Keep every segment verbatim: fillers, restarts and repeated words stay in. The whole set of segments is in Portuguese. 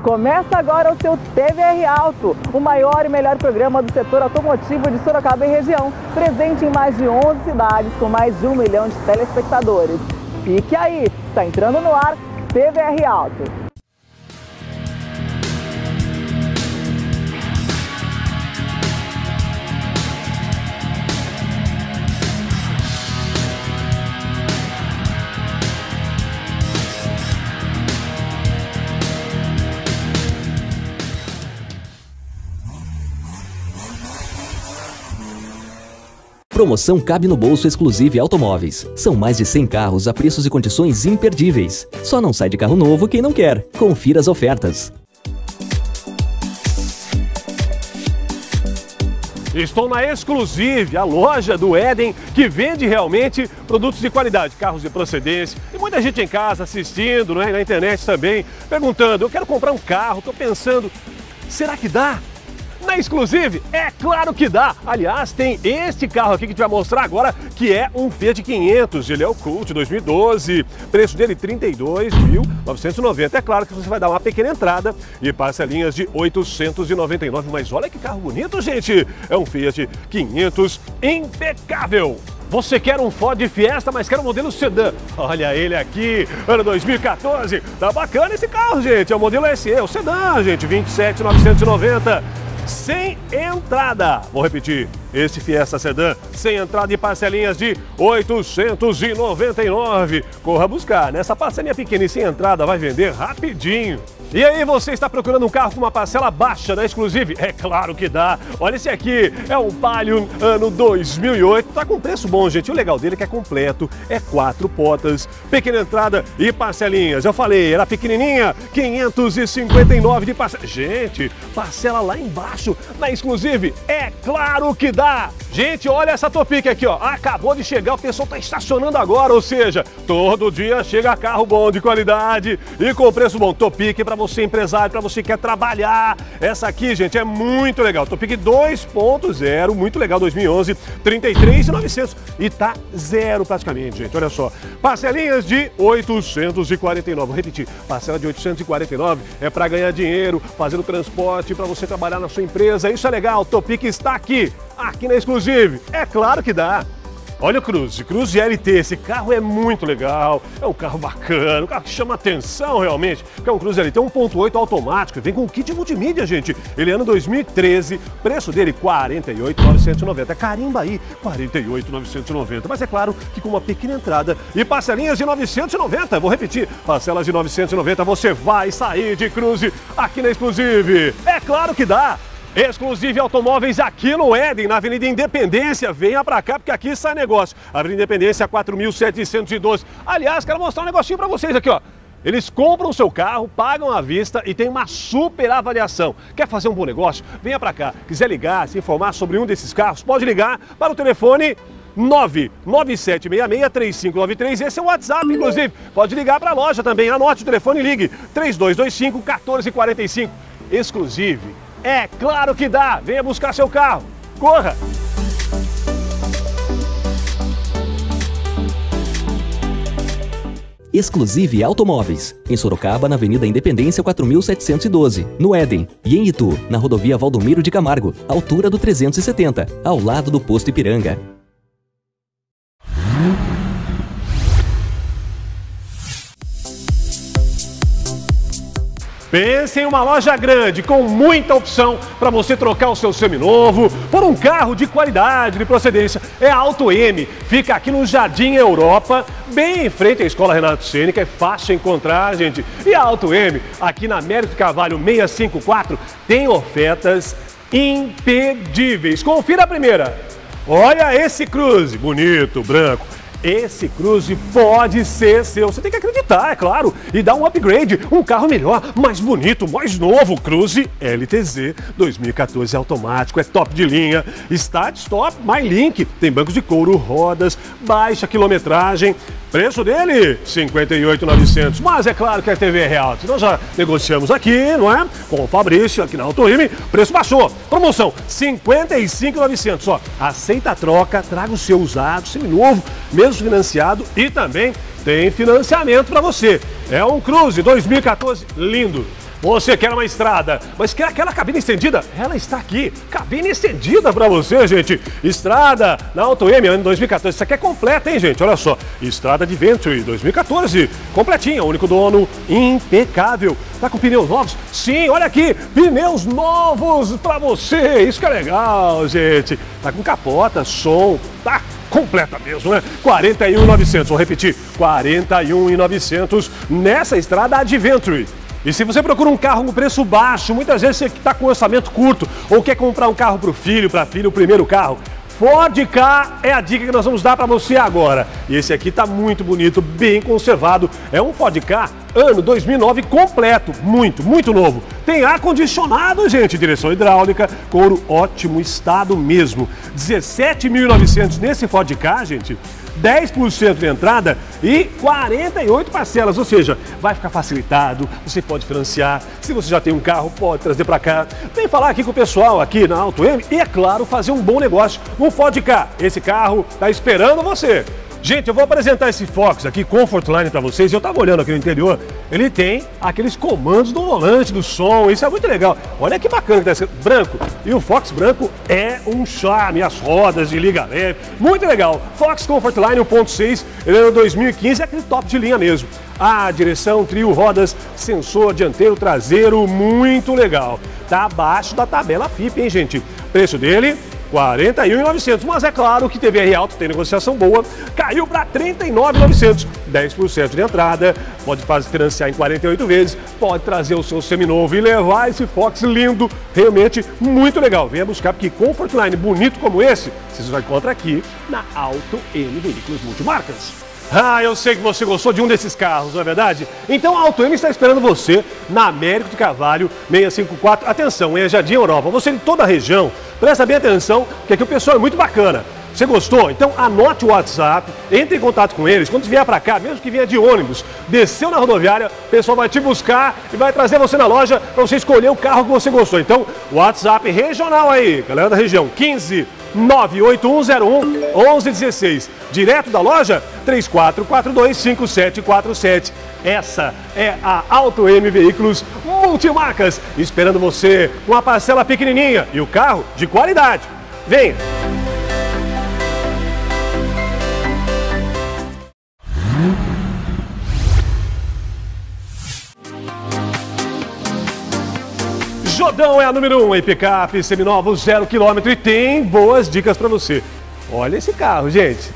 Começa agora o seu T V R Auto, o maior e melhor programa do setor automotivo de Sorocaba e região, presente em mais de onze cidades com mais de um milhão de telespectadores. Fique aí, está entrando no ar T V R Auto. Promoção Cabe no Bolso Exclusive Automóveis. São mais de cem carros a preços e condições imperdíveis. Só não sai de carro novo quem não quer. Confira as ofertas. Estou na Exclusive, a loja do Éden, que vende realmente produtos de qualidade, carros de procedência. E muita gente em casa assistindo, né, na internet também, perguntando, eu quero comprar um carro, estou pensando, será que dá? Na Exclusive, é claro que dá. Aliás, tem este carro aqui que a gente vai mostrar agora, que é um Fiat quinhentos. Ele é o Cult dois mil e doze, preço dele trinta e dois mil novecentos e noventa. É claro que você vai dar uma pequena entrada e parcelinhas de oitocentos e noventa e nove. Mas olha que carro bonito, gente. É um Fiat quinhentos impecável. Você quer um Ford Fiesta, mas quer um modelo sedã? Olha ele aqui, ano dois mil e quatorze. Tá bacana esse carro, gente. É o modelo S E, é o sedã, gente, vinte e sete mil novecentos e noventa. Sem entrada. Vou repetir, esse Fiesta Sedã, sem entrada e parcelinhas de oitocentos e noventa e nove. Corra buscar, nessa parcelinha pequena e sem entrada vai vender rapidinho. E aí, você está procurando um carro com uma parcela baixa na Exclusive? É claro que dá. Olha esse aqui, é um Palio ano dois mil e oito. Tá com preço bom, gente. O legal dele é que é completo, é quatro portas, pequena entrada e parcelinhas. Eu falei, era pequenininha, quinhentos e cinquenta e nove de parcela. Gente, parcela lá embaixo na Exclusive. É claro que dá. Gente, olha essa Topic aqui, ó. Acabou de chegar, o pessoal tá estacionando agora, ou seja, todo dia chega carro bom de qualidade e com preço bom. Topic para você empresário, para você que quer trabalhar. Essa aqui, gente, é muito legal. Topic dois ponto zero, muito legal, dois mil e onze, trinta e três mil e novecentos e tá zero praticamente, gente. Olha só, parcelinhas de oitocentos e quarenta e nove. Vou repetir, parcela de oitocentos e quarenta e nove é para ganhar dinheiro, fazendo transporte, para você trabalhar na sua empresa. Isso é legal. Topic está aqui, aqui na Exclusive. É claro que dá. Olha o Cruze, Cruze L T, esse carro é muito legal, é um carro bacana, um carro que chama atenção realmente, porque é um Cruze L T um ponto oito automático, vem com kit multimídia, gente. Ele é ano dois mil e treze, preço dele quarenta e oito mil novecentos e noventa, carimba aí, quarenta e oito mil novecentos e noventa, mas é claro que com uma pequena entrada e parcelinhas de novecentos e noventa, vou repetir, parcelas de novecentos e noventa, você vai sair de Cruze aqui na Exclusive. É claro que dá. Exclusive Automóveis aqui no Éden, na Avenida Independência. Venha pra cá porque aqui sai negócio. Avenida Independência quatro mil setecentos e doze. Aliás, quero mostrar um negocinho pra vocês aqui, ó. Eles compram o seu carro, pagam à vista e tem uma super avaliação. Quer fazer um bom negócio? Venha pra cá. Quiser ligar, se informar sobre um desses carros, pode ligar para o telefone nove nove sete seis seis, três cinco nove três. Esse é o WhatsApp, inclusive. Pode ligar pra loja também. Anote o telefone e ligue. três dois dois cinco, um quatro quatro cinco. Exclusive. É claro que dá! Venha buscar seu carro! Corra! Exclusive Automóveis. Em Sorocaba, na Avenida Independência quatro mil setecentos e doze. No Éden. E em Itu, na Rodovia Valdomiro de Camargo, altura do trezentos e setenta, ao lado do Posto Ipiranga. Pense em uma loja grande, com muita opção para você trocar o seu seminovo por um carro de qualidade, de procedência. É a Auto M, fica aqui no Jardim Europa, bem em frente à Escola Renato Cênica, é fácil encontrar, gente. E a Auto M, aqui na Américo Carvalho seiscentos e cinquenta e quatro, tem ofertas imperdíveis. Confira a primeira. Olha esse Cruze, bonito, branco. Esse Cruze pode ser seu. Você tem que acreditar, é claro, e dar um upgrade, um carro melhor, mais bonito, mais novo. Cruze L T Z dois mil e quatorze automático, é top de linha, Start Stop, MyLink, tem bancos de couro, rodas, baixa quilometragem. Preço dele, cinquenta e oito mil e novecentos, mas é claro que é T V R Auto. Nós já negociamos aqui, não é? Com o Fabrício, aqui na Auto M, preço baixou. Promoção, cinquenta e cinco mil e novecentos, ó. Aceita a troca, traga o seu usado, seminovo, mesmo financiado e também tem financiamento para você. É um Cruze dois mil e quatorze lindo. Você quer uma estrada, mas quer aquela cabine estendida? Ela está aqui. Cabine estendida para você, gente. Estrada na Auto M, ano dois mil e quatorze. Isso aqui é completa, hein, gente? Olha só. Estrada Adventure dois mil e quatorze. Completinha, único dono, impecável. Tá com pneus novos? Sim, olha aqui. Pneus novos para você. Isso que é legal, gente. Tá com capota, som, tá completa mesmo, né? quarenta e um mil e novecentos. Vou repetir. quarenta e um mil e novecentos nessa estrada Adventure. E se você procura um carro com preço baixo, muitas vezes você está com orçamento curto ou quer comprar um carro para o filho, para a filha, o primeiro carro, Ford Ka é a dica que nós vamos dar para você agora. E esse aqui está muito bonito, bem conservado. É um Ford Ka ano dois mil e nove completo, muito, muito novo. Tem ar-condicionado, gente, direção hidráulica, couro ótimo estado mesmo. dezessete mil e novecentos nesse Ford Ka, gente. dez por cento de entrada e quarenta e oito parcelas, ou seja, vai ficar facilitado, você pode financiar, se você já tem um carro, pode trazer para cá. Vem falar aqui com o pessoal aqui na Auto M e, é claro, fazer um bom negócio, um Ford Ka. Esse carro está esperando você. Gente, eu vou apresentar esse Fox aqui, Comfortline, para vocês. Eu estava olhando aqui no interior, ele tem aqueles comandos do volante, do som, isso é muito legal. Olha que bacana que tá esse branco. E o Fox branco é um charme, as rodas de liga leve, muito legal. Fox Comfortline um ponto seis, ele é no dois mil e quinze, é aquele top de linha mesmo. A direção, trio, rodas, sensor dianteiro, traseiro, muito legal. Tá abaixo da tabela F I P, hein, gente? Preço dele, quarenta e um mil e novecentos, mas é claro que T V R alto, tem negociação boa, caiu para trinta e nove mil e novecentos, dez por cento de entrada, pode fazer financiar em quarenta e oito vezes, pode trazer o seu seminovo e levar esse Fox lindo, realmente muito legal. Venha buscar, porque Comfortline bonito como esse, você só encontra aqui na Auto M Veículos Multimarcas. Ah, eu sei que você gostou de um desses carros, não é verdade? Então a Auto M está esperando você na Américo de Carvalho seiscentos e cinquenta e quatro. Atenção, em Jardim Europa, você de toda a região, presta bem atenção, que aqui o pessoal é muito bacana. Você gostou? Então anote o WhatsApp, entre em contato com eles. Quando vier para cá, mesmo que venha de ônibus, desceu na rodoviária, o pessoal vai te buscar e vai trazer você na loja para você escolher o carro que você gostou. Então, WhatsApp regional aí, galera da região, quinze nove oito um zero um onze dezesseis. Direto da loja, três quatro quatro dois cinco sete quatro sete. Essa é a Auto M Veículos Multimarcas, esperando você com uma parcela pequenininha e o carro de qualidade. Venha! Jordão é a número um em picape, seminovo, zero quilômetro, e tem boas dicas para você. Olha esse carro, gente.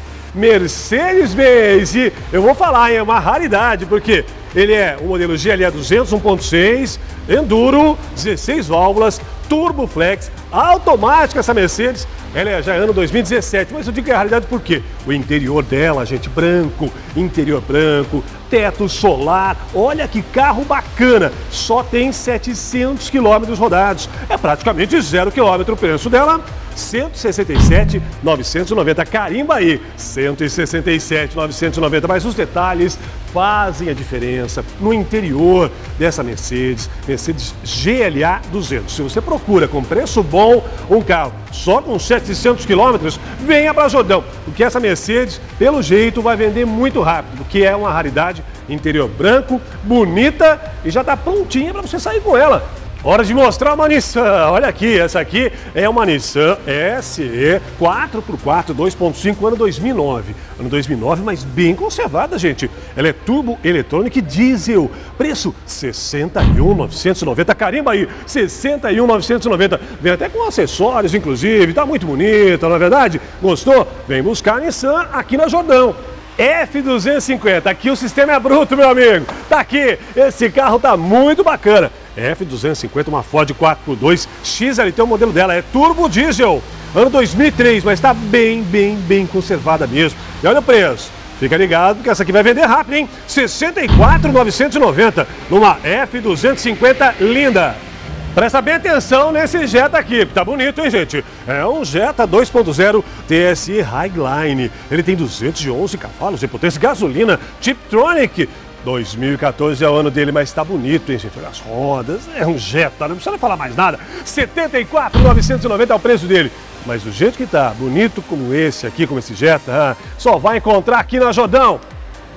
Mercedes-Benz. E eu vou falar, hein, é uma raridade, porque ele é o modelo G L E duzentos um ponto seis, Enduro, dezesseis válvulas, Turbo Flex, automática essa Mercedes. Ela é já ano dois mil e dezessete, mas eu digo que é raridade porque o interior dela, gente, branco, interior branco, teto solar, olha que carro bacana, só tem setecentos quilômetros rodados, é praticamente zero quilômetro. O preço dela, cento e sessenta e sete mil novecentos e noventa, carimba aí, cento e sessenta e sete mil novecentos e noventa, mas os detalhes fazem a diferença no interior dessa Mercedes, Mercedes G L A duzentos. Se você procura com preço bom um carro só com setecentos quilômetros, venha para Jordão, porque essa Mercedes, pelo jeito, vai vender muito rápido, porque é uma raridade, interior branco, bonita e já está prontinha para você sair com ela. Hora de mostrar uma Nissan. Olha aqui, essa aqui é uma Nissan S E quatro por quatro dois ponto cinco, ano dois mil e nove. Ano dois mil e nove, mas bem conservada, gente. Ela é turbo eletrônica e diesel. Preço sessenta e um mil novecentos e noventa. Carimba aí, sessenta e um mil novecentos e noventa. Vem até com acessórios, inclusive. Tá muito bonita, não é verdade? Gostou? Vem buscar a Nissan aqui na Jordão. F duzentos e cinquenta, aqui o sistema é bruto, meu amigo. Tá aqui, esse carro tá muito bacana. F duzentos e cinquenta, uma Ford quatro por dois X L T, o modelo dela é turbo diesel, ano dois mil e três, mas tá bem, bem, bem conservada mesmo. E olha o preço, fica ligado que essa aqui vai vender rápido, hein? sessenta e quatro mil novecentos e noventa, numa F duzentos e cinquenta linda. Presta bem atenção nesse Jetta aqui, tá bonito, hein, gente? É um Jetta dois ponto zero T S I Highline. Ele tem duzentos e onze cavalos de potência, gasolina, Tiptronic. dois mil e quatorze é o ano dele, mas tá bonito, hein, gente? Olha as rodas, é um Jetta, não precisa falar mais nada. setenta e quatro mil novecentos e noventa é o preço dele. Mas do jeito que tá, bonito como esse aqui, como esse Jetta, ah, só vai encontrar aqui na Jordão.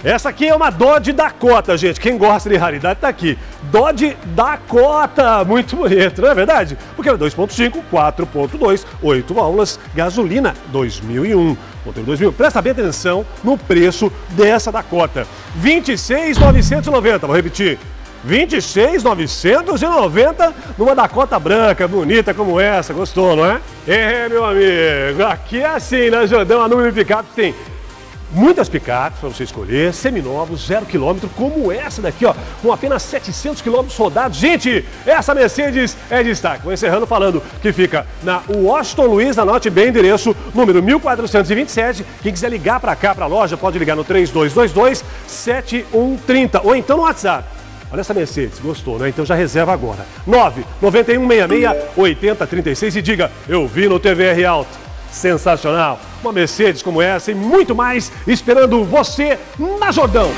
Essa aqui é uma Dodge Dakota, gente. Quem gosta de raridade tá aqui. Dodge Dakota, muito bonito, não é verdade? Porque é dois ponto cinco, quatro ponto dois, oito válvulas, gasolina dois mil e um. Motor dois mil. Presta bem atenção no preço dessa Dakota. vinte e seis mil novecentos e noventa, vou repetir. vinte e seis mil novecentos e noventa numa Dakota branca, bonita como essa. Gostou, não é? É, meu amigo, aqui é assim, né, Jordão? A Número Picapes tem muitas picapes para você escolher, seminovos, zero quilômetro, como essa daqui, ó, com apenas setecentos quilômetros rodados. Gente, essa Mercedes é destaque. Vou encerrando falando que fica na Washington Luiz, anote bem o endereço, número mil quatrocentos e vinte e sete. Quem quiser ligar para cá, para a loja, pode ligar no três dois dois dois, sete um três zero ou então no WhatsApp. Olha essa Mercedes, gostou, né? Então já reserva agora. nove nove um seis seis, oito zero três seis e diga, eu vi no T V R Auto. Sensacional! Uma Mercedes como essa e muito mais esperando você na Jordão.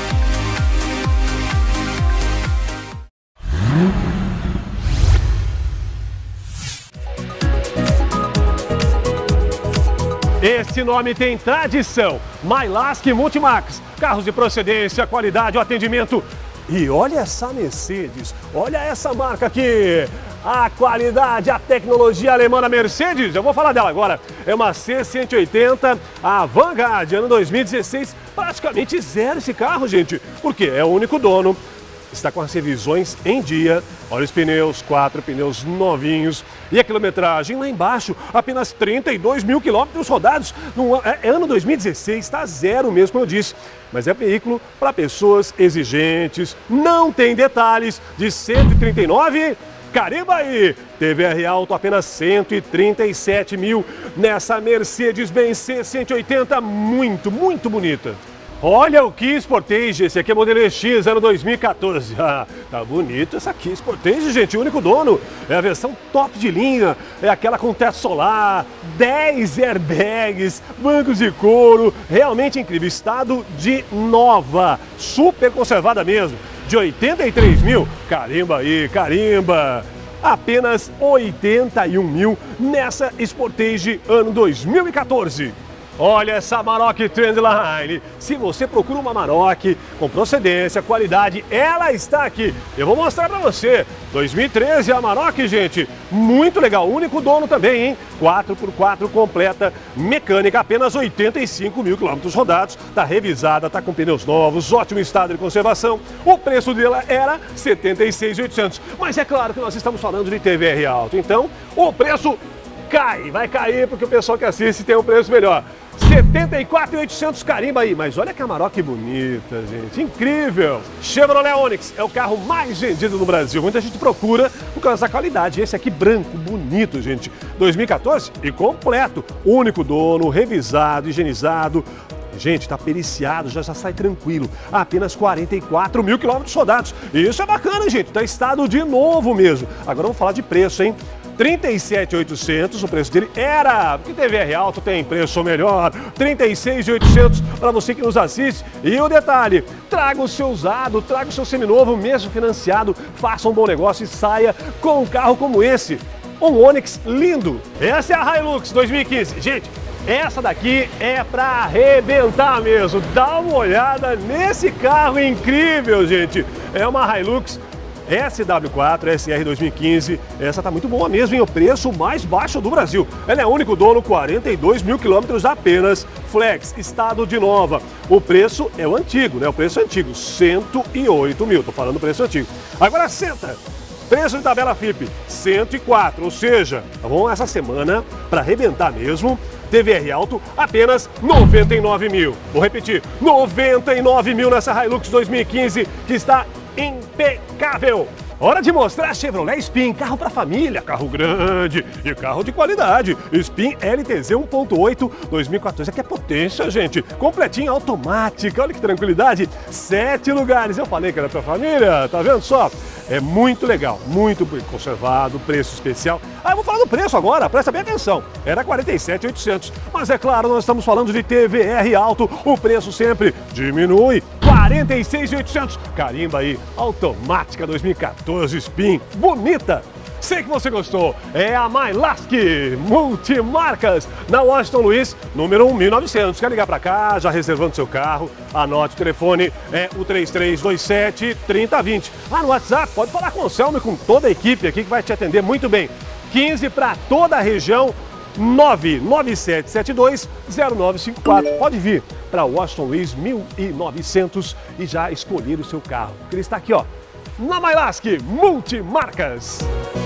Esse nome tem tradição. Mylask Multimax. Carros de procedência, qualidade, o atendimento. E olha essa Mercedes, olha essa marca aqui. A qualidade, a tecnologia alemã da Mercedes, eu vou falar dela agora. É uma C cento e oitenta, a Vanguard, ano dois mil e dezesseis. Praticamente zero esse carro, gente. Porque é o único dono. Está com as revisões em dia. Olha os pneus, quatro pneus novinhos. E a quilometragem lá embaixo, apenas trinta e dois mil quilômetros rodados. No é, ano dois mil e dezesseis, está zero mesmo, como eu disse. Mas é veículo para pessoas exigentes. Não tem detalhes de cento e trinta e nove. Carimba aí! T V R Auto apenas cento e trinta e sete mil nessa Mercedes-Benz C cento e oitenta. Muito, muito bonita. Olha o Kia Sportage, esse aqui é modelo E X, ano dois mil e quatorze. Ah, tá bonito essa Kia Sportage, gente, o único dono. É a versão top de linha, é aquela com teto solar, dez airbags, bancos de couro, realmente incrível. Estado de nova, super conservada mesmo, de oitenta e três mil. Carimba aí, carimba! Apenas oitenta e um mil nessa Sportage, ano dois mil e quatorze. Olha essa Amarok Trendline. Se você procura uma Amarok com procedência, qualidade, ela está aqui. Eu vou mostrar para você. dois mil e treze Amarok, gente. Muito legal. Único dono também, hein? quatro por quatro completa, mecânica, apenas oitenta e cinco mil quilômetros rodados. Tá revisada, tá com pneus novos, ótimo estado de conservação. O preço dela era setenta e seis mil e oitocentos. Mas é claro que nós estamos falando de T V R Auto. Então, o preço cai. Vai cair porque o pessoal que assiste tem um preço melhor. setenta e quatro mil e oitocentos, carimba aí. Mas olha que Amarok bonita, gente. Incrível. Chevrolet Onix é o carro mais vendido no Brasil. Muita gente procura por causa da qualidade. Esse aqui branco, bonito, gente. dois mil e quatorze e completo. Único dono, revisado, higienizado. Gente, tá periciado, já, já sai tranquilo. Apenas quarenta e quatro mil quilômetros rodados. Isso é bacana, gente. Tá estado de novo mesmo. Agora vamos falar de preço, hein? trinta e sete mil e oitocentos, o preço dele era, porque T V R Auto tem preço melhor, trinta e seis mil e oitocentos para você que nos assiste. E o detalhe, traga o seu usado, traga o seu seminovo, mesmo financiado, faça um bom negócio e saia com um carro como esse, um Onix lindo. Essa é a Hilux dois mil e quinze. Gente, essa daqui é para arrebentar mesmo. Dá uma olhada nesse carro incrível, gente. É uma Hilux S W quatro S R dois mil e quinze, essa tá muito boa mesmo, em o preço mais baixo do Brasil. Ela é único dono, quarenta e dois mil quilômetros apenas, flex, estado de nova. O preço é o antigo, né? O preço é antigo, cento e oito mil, tô falando o preço antigo. Agora senta, preço de tabela F I P, cento e quatro, ou seja, vamos essa semana para arrebentar mesmo. T V R Auto, apenas noventa e nove mil. Vou repetir, noventa e nove mil nessa Hilux dois mil e quinze, que está impecável. Hora de mostrar a Chevrolet Spin, carro para família, carro grande e carro de qualidade. Spin L T Z um ponto oito dois mil e quatorze, aqui é potência, gente. Completinha, automática, olha que tranquilidade. Sete lugares, eu falei que era para família, tá vendo só? É muito legal, muito bem conservado, preço especial. Ah, eu vou falar do preço agora, presta bem atenção. Era quarenta e sete mil e oitocentos, mas é claro, nós estamos falando de T V R Auto, o preço sempre diminui. quarenta e seis mil e oitocentos, carimba aí, automática dois mil e quatorze Spin, bonita. Sei que você gostou. É a Mylask Multimarcas, na Washington Luiz, número mil e novecentos. Quer ligar para cá, já reservando seu carro? Anote o telefone, é o três três dois sete, três zero dois zero. Lá no WhatsApp, pode falar com o Selma e com toda a equipe aqui que vai te atender muito bem. quinze para toda a região, nove nove sete sete dois zero nove cinco quatro. Pode vir para Washington Luiz mil e novecentos e já escolher o seu carro. Ele está aqui, ó, na Mylask Multimarcas.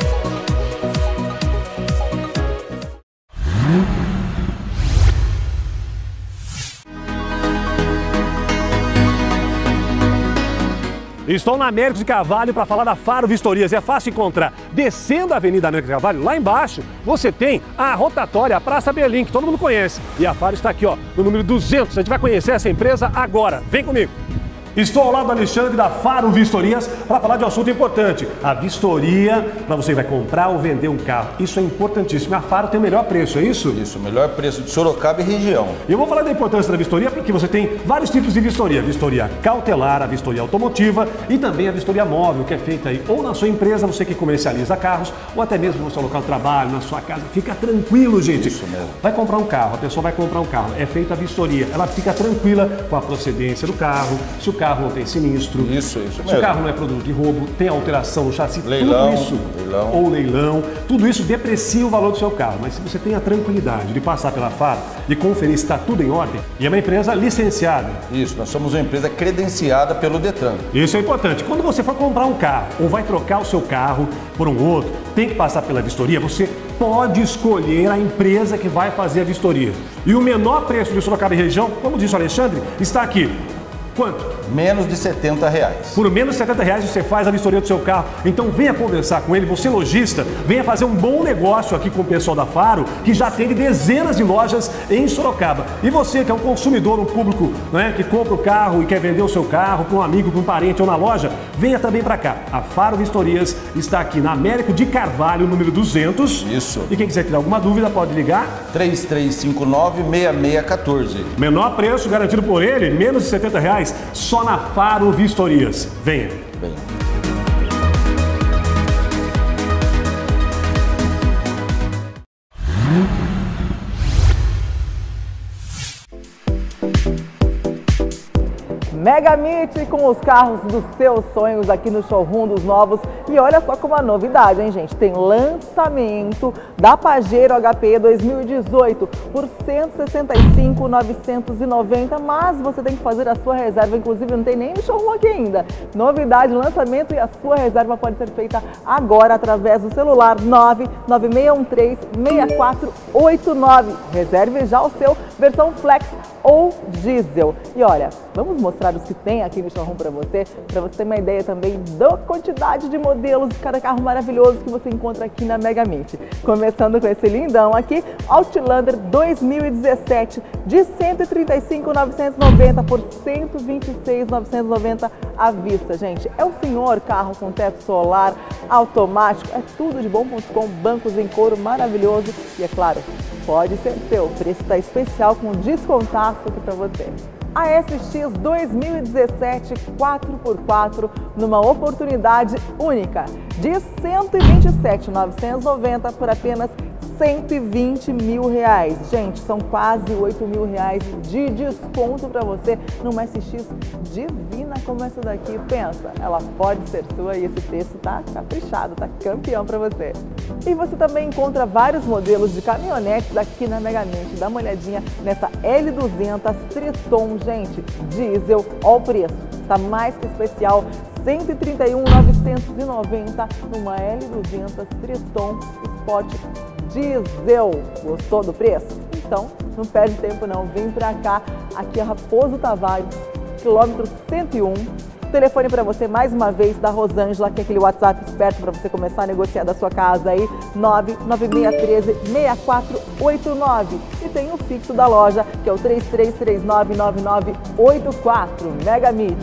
Estou na Américo de Carvalho para falar da Faro Vistorias. É fácil encontrar. Descendo a Avenida Américo de Carvalho, lá embaixo, você tem a rotatória, a Praça Berlim, que todo mundo conhece. E a Faro está aqui, ó, no número duzentos. A gente vai conhecer essa empresa agora. Vem comigo. Estou ao lado do Alexandre da Faro Vistorias para falar de um assunto importante. A vistoria para você vai comprar ou vender um carro. Isso é importantíssimo. A Faro tem o melhor preço, é isso? Isso, o melhor preço de Sorocaba e região. E eu vou falar da importância da vistoria porque você tem vários tipos de vistoria. Vistoria cautelar, a vistoria automotiva e também a vistoria móvel, que é feita aí ou na sua empresa, você que comercializa carros, ou até mesmo no seu local de trabalho, na sua casa. Fica tranquilo, gente. Isso mesmo. Vai comprar um carro, a pessoa vai comprar um carro. É feita a vistoria. Ela fica tranquila com a procedência do carro, se o carro não tem sinistro, isso, isso se mesmo. o carro não é produto de roubo, tem alteração no chassi, leilão, tudo isso, leilão. ou leilão, tudo isso deprecia o valor do seu carro. Mas se você tem a tranquilidade de passar pela Faro e conferir se está tudo em ordem, e é uma empresa licenciada. Isso, nós somos uma empresa credenciada pelo Detran. Isso é importante. Quando você for comprar um carro ou vai trocar o seu carro por um outro, tem que passar pela vistoria, você pode escolher a empresa que vai fazer a vistoria. E o menor preço de Sorocaba e região, como disse o Alexandre, está aqui. Quanto? Menos de setenta reais. Por menos de setenta reais você faz a vistoria do seu carro. Então venha conversar com ele, você lojista, venha fazer um bom negócio aqui com o pessoal da Faro, que já tem dezenas de lojas em Sorocaba. E você que é um consumidor, um público, né, que compra o carro e quer vender o seu carro para um amigo, para um parente ou na loja, venha também para cá. A Faro Vistorias está aqui na Américo de Carvalho, número duzentos. Isso. E quem quiser tirar alguma dúvida pode ligar. três três cinco nove, seis seis um quatro. Menor preço garantido por ele, menos de setenta reais. Só na Faro Vistorias. Venha. Venha. Mega Meet com os carros dos seus sonhos aqui no showroom dos novos. E olha só como uma novidade, hein, gente? Tem lançamento da Pajero H P dois mil e dezoito por cento e sessenta e cinco mil novecentos e noventa, mas você tem que fazer a sua reserva, inclusive não tem nem no showroom aqui ainda. Novidade, lançamento, e a sua reserva pode ser feita agora através do celular nove nove seis um três, seis quatro oito nove. Reserve já o seu, versão Flex ou Diesel. E olha, vamos mostrar os que tem aqui no showroom para você, para você ter uma ideia também da quantidade de modelos de cada carro maravilhoso que você encontra aqui na Mega Meet. Começando com esse lindão aqui, Outlander dois mil e dezessete, de cento e trinta e cinco mil novecentos e noventa por cento e vinte e seis mil novecentos e noventa à vista, gente. É o senhor carro com teto solar, automático, é tudo de bom ponto com, bancos em couro maravilhoso e, é claro, pode ser seu. O preço está especial com descontaço aqui para você. A S X dois mil e dezessete quatro por quatro numa oportunidade única de cento e vinte e sete mil novecentos e noventa por apenas cento e vinte mil reais. Gente, são quase oito mil reais de desconto para você numa S X divina como essa daqui. Pensa, ela pode ser sua e esse preço tá caprichado, tá campeão para você. E você também encontra vários modelos de caminhonetes aqui na Mega Meet. Dá uma olhadinha nessa L duzentos Triton, gente, diesel. Olha o preço, tá mais que especial. cento e trinta e um mil novecentos e noventa numa L duzentos Triton Sport Diesel. Gostou do preço? Então, não perde tempo não, vem pra cá, aqui é Raposo Tavares, quilômetro cento e um. Telefone para você mais uma vez da Rosângela, que é aquele WhatsApp esperto para você começar a negociar da sua casa aí, nove nove seis um três, seis quatro oito nove. E tem o fixo da loja, que é o três três três nove, nove nove oito quatro. Mega Meet.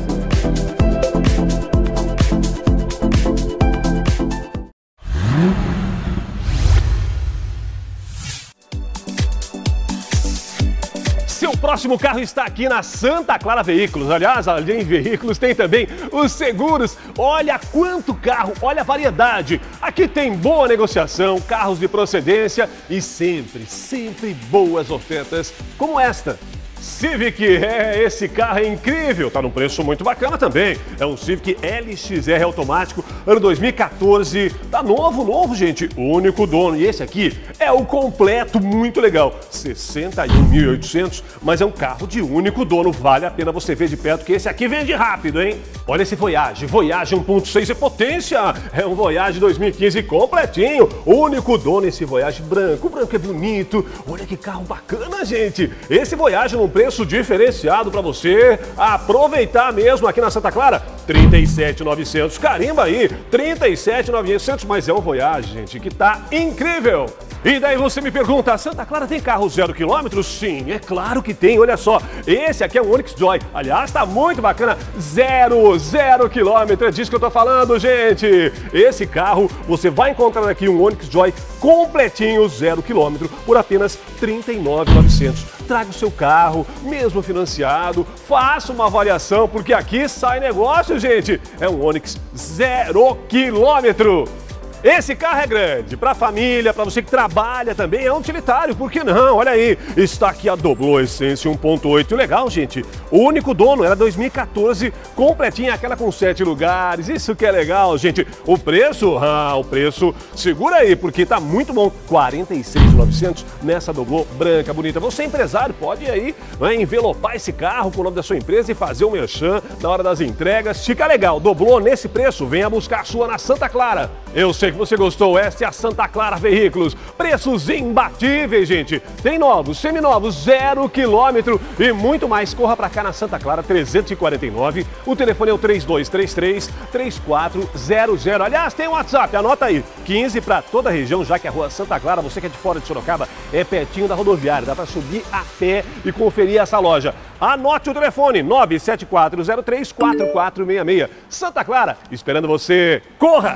próximo carro está aqui na Santa Clara Veículos. Aliás, além de veículos, tem também os seguros. Olha quanto carro, olha a variedade. Aqui tem boa negociação, carros de procedência e sempre, sempre boas ofertas como esta. Civic, é, esse carro é incrível, tá num preço muito bacana também. É um Civic L X R automático, ano dois mil e quatorze, tá novo, novo, gente, único dono. E esse aqui é o completo, muito legal, sessenta e um mil e oitocentos, mas é um carro de único dono, vale a pena você ver de perto que esse aqui vende rápido, hein? Olha esse Voyage, Voyage um ponto seis é potência, é um Voyage dois mil e quinze completinho, único dono, esse Voyage branco, o branco é bonito, olha que carro bacana, gente. Esse Voyage num preço diferenciado para você aproveitar mesmo aqui na Santa Clara, trinta e sete mil e novecentos, carimba aí, trinta e sete mil e novecentos, mas é um Voyage, gente, que tá incrível. E daí você me pergunta, a Santa Clara tem carro zero quilômetros? Sim, é claro que tem, olha só, esse aqui é um Onix Joy, aliás, tá muito bacana, zero, zero quilômetro, é disso que eu tô falando, gente. Esse carro, você vai encontrar aqui um Onix Joy completinho, zero quilômetro, por apenas trinta e nove mil e novecentos. Traga o seu carro, mesmo financiado, faça uma avaliação, porque aqui sai negócio, gente. É um Onix zero quilômetro. Esse carro é grande, para a família, para você que trabalha também, é um utilitário, por que não? Olha aí, está aqui a Doblo Essence um ponto oito, legal, gente. O único dono era dois mil e quatorze, completinha, aquela com sete lugares, isso que é legal, gente. O preço, ah, o preço, segura aí, porque tá muito bom, quarenta e seis mil e novecentos nessa Doblo branca, bonita. Você empresário, pode ir aí, né, envelopar esse carro com o nome da sua empresa e fazer o merchan na hora das entregas, fica legal. Doblo nesse preço, venha buscar a sua na Santa Clara. Eu sei que você gostou, essa é a Santa Clara Veículos. Preços imbatíveis, gente. Tem novos, seminovos, zero quilômetro e muito mais. Corra pra cá na Santa Clara trezentos e quarenta e nove. O telefone é o três dois três três, três quatro zero zero. Aliás, tem o WhatsApp, anota aí. quinze para toda a região, já que a rua Santa Clara, você que é de fora de Sorocaba, é pertinho da rodoviária. Dá pra subir a pé e conferir essa loja. Anote o telefone nove sete quatro zero três, quatro quatro seis seis. Santa Clara, esperando você. Corra!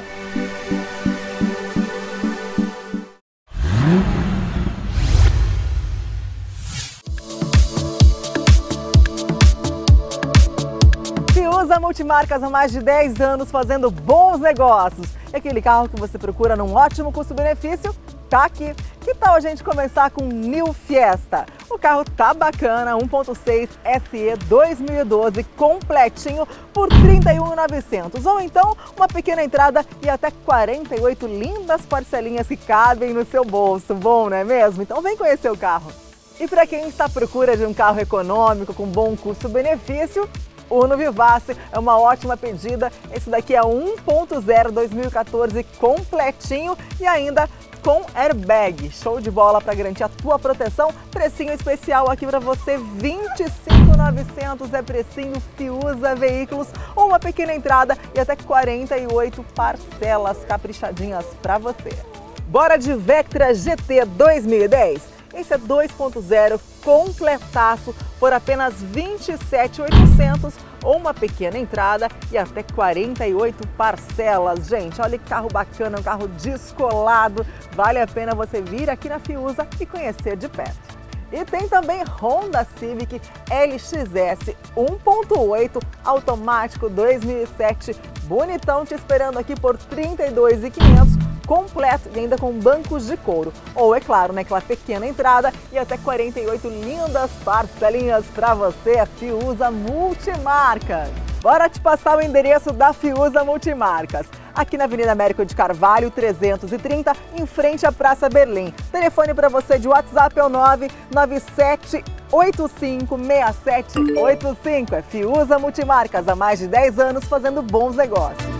Fiuza Multimarcas há mais de dez anos fazendo bons negócios. E aquele carro que você procura num ótimo custo-benefício, tá aqui. Que tal a gente começar com o New Fiesta? O carro tá bacana, um ponto seis S E dois mil e doze, completinho por trinta e um mil e novecentos. Ou então uma pequena entrada e até quarenta e oito lindas parcelinhas que cabem no seu bolso. Bom, não é mesmo? Então vem conhecer o carro. E para quem está à procura de um carro econômico com bom custo-benefício, o Uno Vivace é uma ótima pedida. Esse daqui é um ponto zero dois mil e quatorze completinho e ainda com airbag. Show de bola para garantir a tua proteção. Precinho especial aqui para você, vinte e cinco mil e novecentos é precinho Fiuza Veículos, ou uma pequena entrada e até quarenta e oito parcelas caprichadinhas para você. Bora de Vectra G T dois mil e dez? Esse é dois ponto zero completaço por apenas vinte e sete mil e oitocentos, ou uma pequena entrada e até quarenta e oito parcelas. Gente, olha que carro bacana, um carro descolado. Vale a pena você vir aqui na Fiuza e conhecer de perto. E tem também Honda Civic L X S um ponto oito automático dois mil e sete, bonitão, te esperando aqui por trinta e dois mil e quinhentos, completo e ainda com bancos de couro. Ou, é claro, né, aquela pequena entrada e até quarenta e oito lindas parcelinhas para você, a Fiuza Multimarcas. Bora te passar o endereço da Fiuza Multimarcas. Aqui na Avenida Américo de Carvalho, trezentos e trinta, em frente à Praça Berlim. Telefone para você de WhatsApp é o nove nove sete oito cinco seis sete oito cinco. É Fiuza Multimarcas, há mais de dez anos fazendo bons negócios.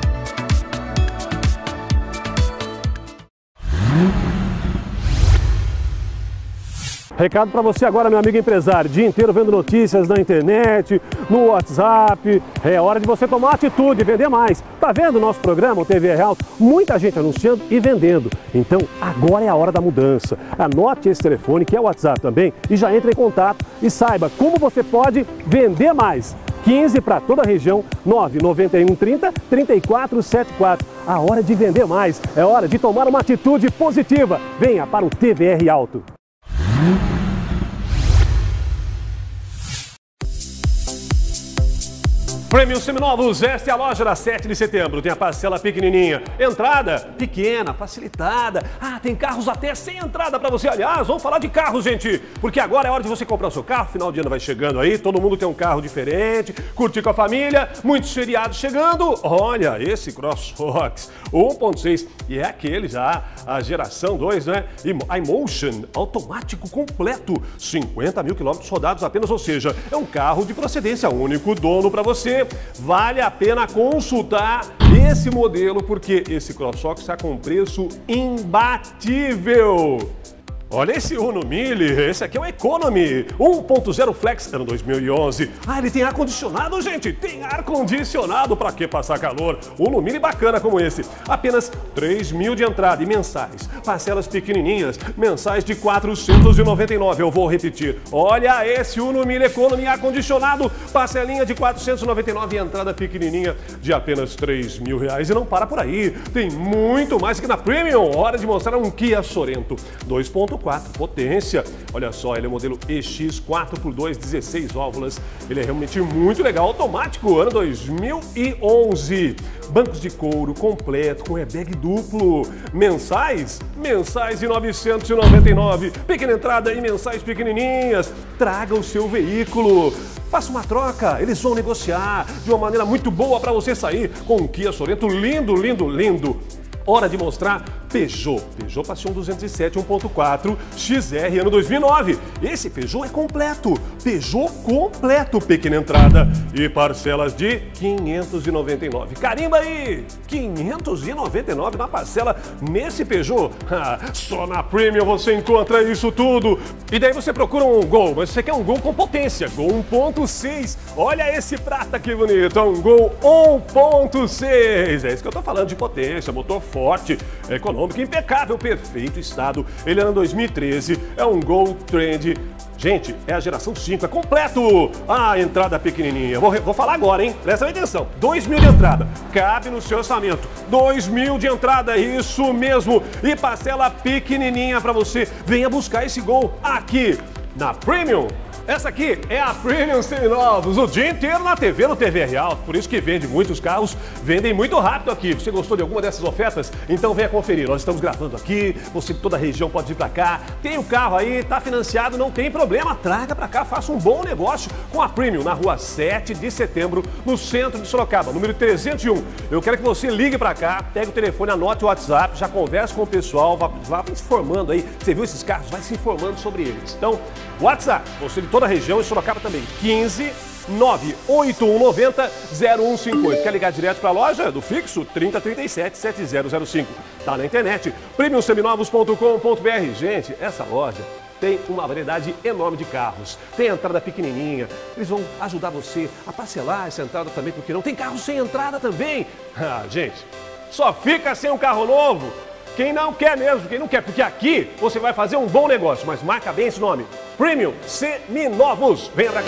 Recado para você agora, meu amigo empresário, dia inteiro vendo notícias na internet, no WhatsApp, é hora de você tomar atitude e vender mais. Tá vendo o nosso programa, o T V R Alto? Muita gente anunciando e vendendo. Então, agora é a hora da mudança. Anote esse telefone, que é o WhatsApp também, e já entre em contato e saiba como você pode vender mais. quinze para toda a região, nove nove um trinta, trinta e quatro setenta e quatro. A hora de vender mais, é hora de tomar uma atitude positiva. Venha para o T V R Alto. Premium Seminovos, esta é a loja da sete de setembro. Tem a parcela pequenininha, entrada pequena, facilitada. Ah, tem carros até sem entrada para você. Aliás, vamos falar de carros, gente, porque agora é hora de você comprar o seu carro. Final de ano vai chegando aí, todo mundo tem um carro diferente, curtir com a família, muitos feriados chegando. Olha, esse CrossFox um ponto seis, e é aquele já, a geração dois, né? iMotion, automático completo, cinquenta mil quilômetros rodados apenas, ou seja, é um carro de procedência, único dono para você. Vale a pena consultar esse modelo, porque esse CrossFox está com preço imbatível. Olha esse Uno Mille, esse aqui é o Economy um ponto zero Flex, ano dois mil e onze. Ah, ele tem ar-condicionado, gente, tem ar-condicionado, pra que passar calor? Uno Mille bacana como esse, apenas três mil de entrada e mensais, parcelas pequenininhas, mensais de quatrocentos e noventa e nove, eu vou repetir. Olha esse Uno Mille Economy ar-condicionado, parcelinha de quatrocentos e noventa e nove e entrada pequenininha de apenas três mil reais. E não para por aí, tem muito mais aqui na Premium. Hora de mostrar um Kia Sorento dois ponto quatro, potência. Olha só, ele é o modelo E X quatro por dois, dezesseis válvulas. Ele é realmente muito legal, automático, ano dois mil e onze. Bancos de couro completo, com airbag duplo. Mensais? Mensais de novecentos e noventa e nove. Pequena entrada e mensais pequenininhas. Traga o seu veículo. Faça uma troca, eles vão negociar de uma maneira muito boa para você sair com um Kia Sorento lindo, lindo, lindo. Hora de mostrar Peugeot. Peugeot Passion duzentos e sete um ponto quatro X R ano dois mil e nove. Esse Peugeot é completo. Peugeot completo, pequena entrada e parcelas de quinhentos e noventa e nove. Carimba aí! quinhentos e noventa e nove na parcela nesse Peugeot. Ah, só na Premium você encontra isso tudo. E daí você procura um Gol, mas você quer um Gol com potência. Gol um ponto seis. Olha esse prata que bonito. É um Gol um ponto seis. É isso que eu tô falando de potência, motor forte, econômico, impecável, perfeito estado. Ele é ano dois mil e treze, é um Gol Trend. Gente, é a geração cinco, é completo. Ah, entrada pequenininha. Vou, vou falar agora, hein? Presta atenção. dois mil de entrada. Cabe no seu orçamento. dois mil de entrada, isso mesmo. E parcela pequenininha para você. Venha buscar esse Gol aqui na Premium. Essa aqui é a Premium Seminovos, o dia inteiro na T V, no T V Real, por isso que vende muitos carros, vendem muito rápido aqui. Você gostou de alguma dessas ofertas? Então venha conferir, nós estamos gravando aqui, você de toda a região pode vir para cá, tem o carro aí, tá financiado, não tem problema, traga para cá, faça um bom negócio com a Premium, na rua sete de setembro, no centro de Sorocaba, número trezentos e um. Eu quero que você ligue para cá, pegue o telefone, anote o WhatsApp, já converse com o pessoal, vá, vá se informando aí, você viu esses carros, vai se informando sobre eles. Então, WhatsApp, você de toda a região e Sorocaba também, quinze nove oito um nove zero zero um cinco oito. Quer ligar direto para a loja do fixo? trinta, trinta e sete, setenta zero cinco. Tá na internet, premium seminovos ponto com ponto br. Gente, essa loja tem uma variedade enorme de carros. Tem entrada pequenininha, eles vão ajudar você a parcelar essa entrada também, porque não tem carro sem entrada também. Ah, gente, só fica sem um carro novo quem não quer mesmo, quem não quer, porque aqui você vai fazer um bom negócio, mas marca bem esse nome, Premium Seminovos. Venha pra cá.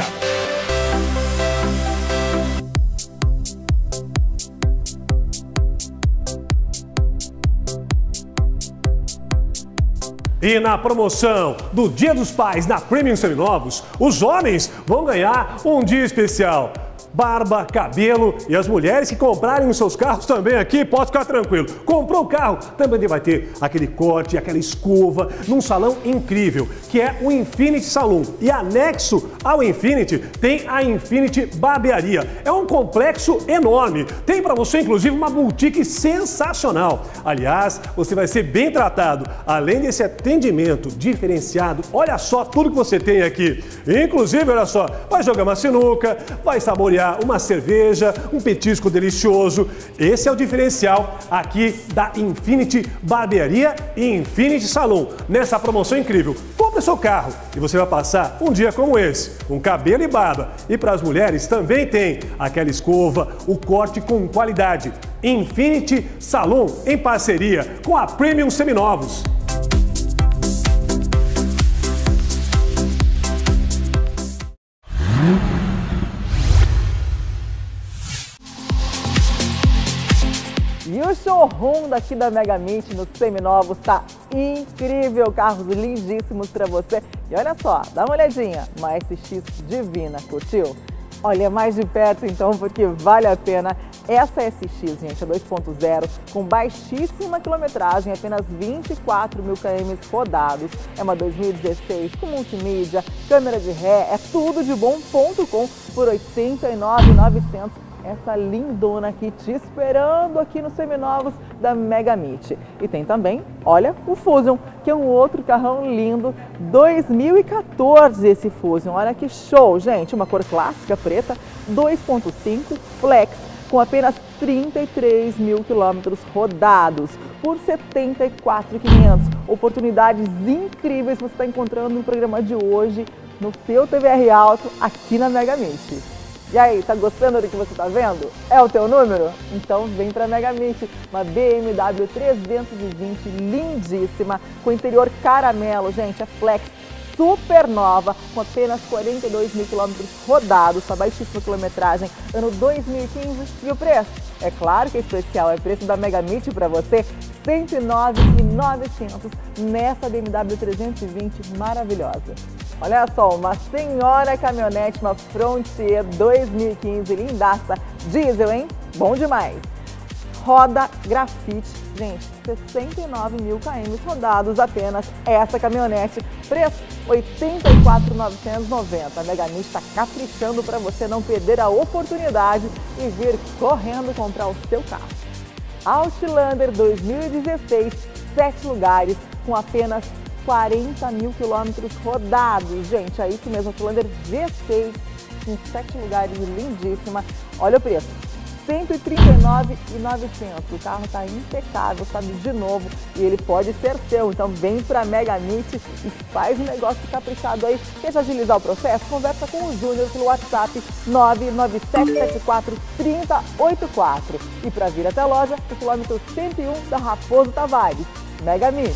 E na promoção do Dia dos Pais na Premium Seminovos, os homens vão ganhar um dia especial. Barba, cabelo, e as mulheres que comprarem os seus carros também aqui, pode ficar tranquilo. Comprou o carro, também vai ter aquele corte, aquela escova, num salão incrível, que é o Infinity Saloon. E anexo ao Infinity tem a Infinity Barbearia. É um complexo enorme. Tem para você, inclusive, uma boutique sensacional. Aliás, você vai ser bem tratado. Além desse atendimento diferenciado, olha só tudo que você tem aqui. Inclusive, olha só, vai jogar uma sinuca, vai saborear uma cerveja, um petisco delicioso. Esse é o diferencial aqui da Infinity Barbearia e Infinity Saloon, nessa promoção incrível. Compre seu carro e você vai passar um dia como esse, com cabelo e barba. E para as mulheres também tem aquela escova, o corte com qualidade. Infinity Saloon, em parceria com a Premium Seminovos. E o showroom daqui da Mega Mint no Seminovos tá incrível, carros lindíssimos para você. E olha só, dá uma olhadinha, uma S X divina, curtiu? Olha, mais de perto então, porque vale a pena. Essa S X, gente, é dois ponto zero, com baixíssima quilometragem, apenas vinte e quatro mil quilômetros rodados. É uma dois mil e dezesseis com multimídia, câmera de ré, é tudo de bom ponto com por oitenta e nove mil e novecentos. Essa lindona aqui te esperando aqui nos seminovos da Megamit. E tem também, olha, o Fusion, que é um outro carrão lindo, dois mil e quatorze esse Fusion. Olha que show, gente, uma cor clássica preta, dois ponto cinco, flex, com apenas trinta e três mil quilômetros rodados por setenta e quatro mil e quinhentos. Oportunidades incríveis você está encontrando no programa de hoje, no seu T V R Auto, aqui na Megamit. E aí, tá gostando do que você tá vendo? É o teu número? Então vem pra Megamit, uma B M W trezentos e vinte lindíssima, com interior caramelo, gente, é flex, super nova, com apenas quarenta e dois mil quilômetros rodados, sua baixíssima quilometragem, ano dois mil e quinze. E o preço? É claro que é especial, é preço da Megamit para você, cento e nove mil e novecentos nessa B M W trezentos e vinte maravilhosa. Olha só, uma senhora caminhonete, uma Frontier dois mil e quinze, lindaça, diesel, hein? Bom demais. Roda grafite, gente, sessenta e nove mil quilômetros rodados apenas essa caminhonete, preço oitenta e quatro mil novecentos e noventa. A Megamit está caprichando para você não perder a oportunidade e vir correndo comprar o seu carro. Outlander dois mil e dezesseis, sete lugares, com apenas quarenta mil quilômetros rodados. Gente, é isso mesmo, Outlander V seis, com sete lugares, lindíssima. Olha o preço, cento e trinta e nove mil e novecentos. O carro está impecável, sabe, de novo, e ele pode ser seu. Então vem para a Megamit e faz um negócio caprichado aí. Quer agilizar o processo? Conversa com o Júnior pelo WhatsApp nove nove sete sete quatro, três zero oito quatro. E para vir até a loja, o quilômetro cento e um da Raposo Tavares. Megamit.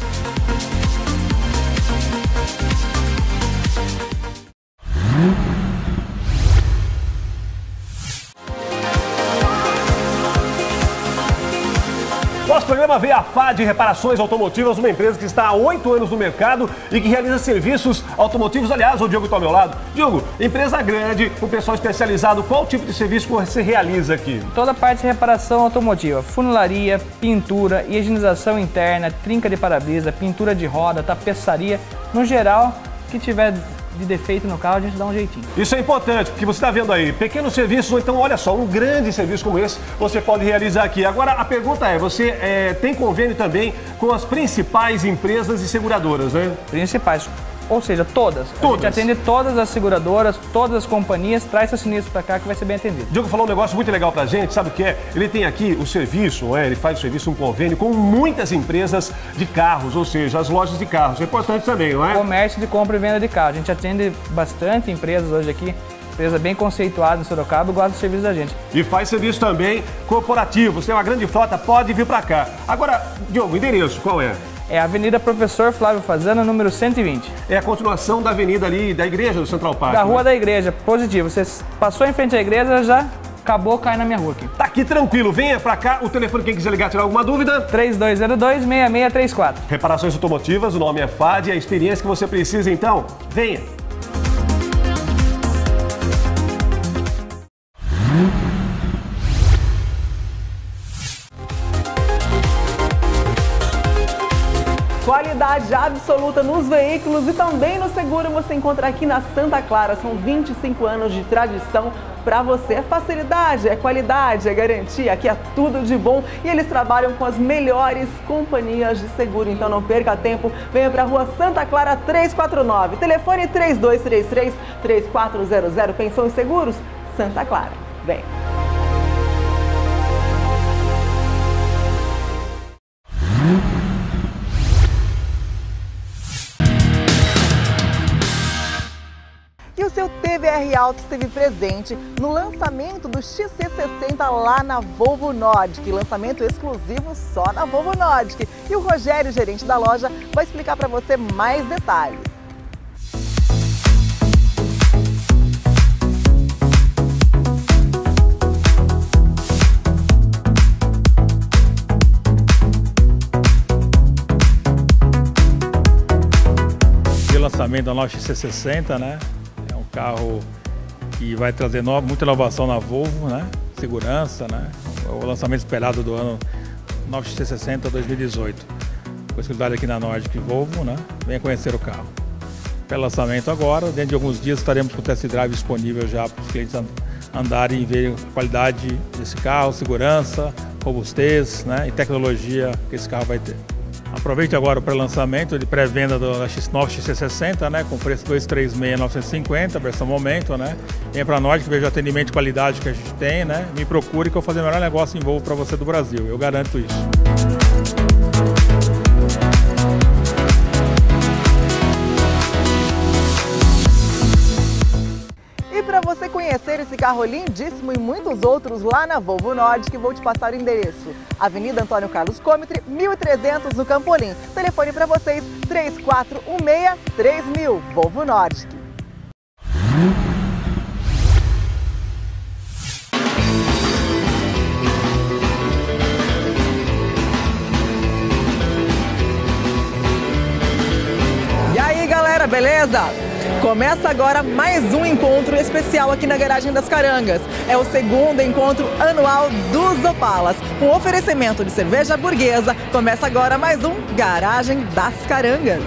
Nosso programa veio a F A D Reparações Automotivas, uma empresa que está há oito anos no mercado e que realiza serviços automotivos. Aliás, o Diogo está ao meu lado. Diogo, empresa grande, com pessoal especializado, qual tipo de serviço você realiza aqui? Toda a parte de reparação automotiva, funilaria, pintura, higienização interna, trinca de para-brisa, pintura de roda, tapeçaria, no geral, que tiver de defeito no carro, a gente dá um jeitinho. Isso é importante, porque você está vendo aí, pequenos serviços, ou então, olha só, um grande serviço como esse, você pode realizar aqui. Agora, a pergunta é, você é, tem convênio também com as principais empresas e seguradoras, né? Principais, ou seja, todas. Todas. A gente atende todas as seguradoras, todas as companhias, traz seu sinistro para cá que vai ser bem atendido. Diogo falou um negócio muito legal pra gente, sabe o que é? Ele tem aqui o serviço, é, ele faz o serviço, um convênio com muitas empresas de carros, ou seja, as lojas de carros. É importante também, não é? Comércio de compra e venda de carro. A gente atende bastante empresas hoje aqui, empresa bem conceituada em Sorocaba, gosta do serviço da gente. E faz serviço também corporativo. Você tem uma grande frota, pode vir pra cá. Agora, Diogo, o endereço qual é? É a Avenida Professor Flávio Fazana, número cento e vinte. É a continuação da avenida ali, da igreja do Central Park. Da rua né? da igreja, positivo. Você passou em frente à igreja, já acabou, cai na minha rua aqui. Tá aqui tranquilo, venha pra cá. O telefone, quem quiser ligar, tirar alguma dúvida? três dois zero dois, seis seis três quatro. Reparações automotivas, o nome é F A D, a experiência que você precisa, então, venha. Qualidade absoluta nos veículos e também no seguro você encontra aqui na Santa Clara. São vinte e cinco anos de tradição para você. É facilidade, é qualidade, é garantia, aqui é tudo de bom. E eles trabalham com as melhores companhias de seguro. Então não perca tempo, venha para a rua Santa Clara trezentos e quarenta e nove. Telefone três dois três três, três quatro zero zero. Pensou em seguros? Santa Clara. Vem. E o seu T V R Auto esteve presente no lançamento do X C sessenta lá na Volvo Nordic, lançamento exclusivo só na Volvo Nordic. E o Rogério, gerente da loja, vai explicar para você mais detalhes. O lançamento da nossa X C sessenta, né? Carro que vai trazer no, muita inovação na Volvo, né? Segurança, né? O lançamento esperado do ano nove X C sessenta dois mil e dezoito. Com exclusividade aqui na Nordic Volvo, né? Venha conhecer o carro. Pré-lançamento agora, dentro de alguns dias estaremos com o test drive disponível já para os clientes andarem e verem a qualidade desse carro, segurança, robustez, né? E tecnologia que esse carro vai ter. Aproveite agora o pré-lançamento de pré-venda da nove X C sessenta, né, com preço dois três seis novecentos e cinquenta, versão momento, né? Venha para nós que veja o atendimento de qualidade que a gente tem, né? Me procure que eu vou fazer o melhor negócio em Volvo para você do Brasil, eu garanto isso. Para você conhecer esse carro lindíssimo e muitos outros lá na Volvo Nordic, vou te passar o endereço. Avenida Antônio Carlos Comitre, mil e trezentos no Campolim. Telefone para vocês, três quatro um seis, três mil, Volvo Nordic. E aí, galera, beleza? Começa agora mais um encontro especial aqui na Garagem das Carangas. É o segundo encontro anual dos Opalas. Com oferecimento de cerveja burguesa, começa agora mais um Garagem das Carangas.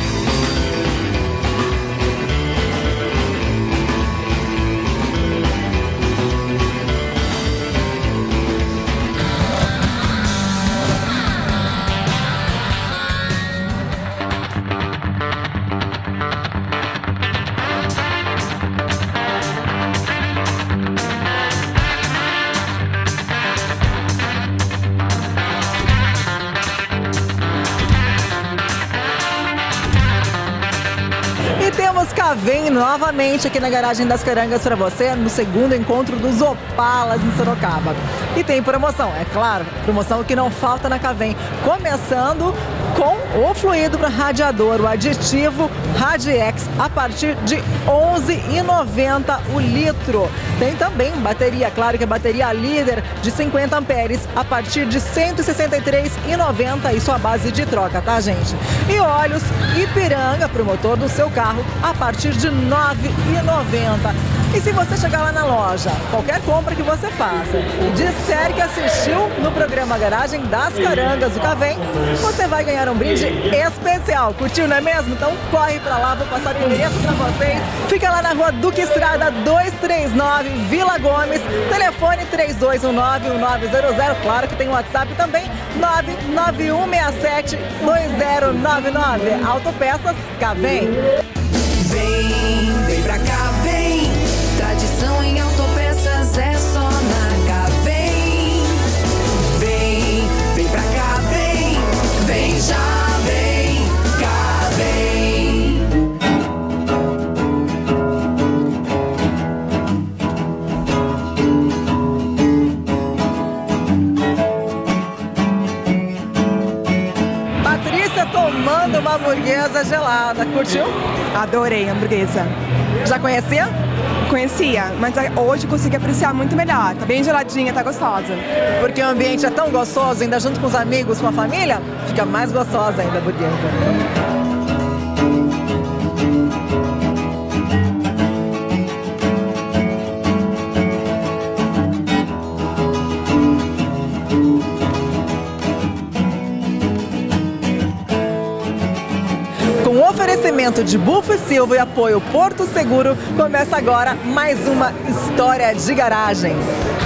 Vem novamente aqui na Garagem das Carangas para você no segundo encontro dos Opalas em Sorocaba. E tem promoção, é claro, promoção que não falta na Cavém, começando com o fluido para radiador, o aditivo Radiex, a partir de onze reais e noventa centavos o litro. Tem também bateria, claro que a bateria líder de cinquenta amperes, a partir de cento e sessenta e três reais e noventa centavos, isso a base de troca, tá, gente? E óleos Ipiranga para o motor do seu carro, a partir de nove reais e noventa centavos. E se você chegar lá na loja, qualquer compra que você faça, e disser que assistiu no programa Garagem das Carangas do Cavém, você vai ganhar um brinde especial. Curtiu, não é mesmo? Então corre pra lá, vou passar o endereço pra vocês. Fica lá na rua Duque Estrada duzentos e trinta e nove, Vila Gomes. Telefone três dois um nove, um nove zero zero. Claro que tem o WhatsApp também, nove nove um seis sete, dois zero nove nove. Autopeças Cavém. Vem, vem pra cá, vem. Tradição em autopeças é só na Cavém. Vem, vem pra cá, vem. Vem já, vem, Cavém. Patrícia tomando uma hamburguesa gelada. Curtiu? Adorei a hamburguesa. Já conhecia? Conhecia, mas hoje consegui apreciar muito melhor. Tá bem geladinha, tá gostosa. Porque o ambiente é tão gostoso, ainda junto com os amigos, com a família, fica mais gostosa ainda a hamburguesa. Oferecimento de Bufo e Silva e apoio Porto Seguro, começa agora mais uma história de garagem.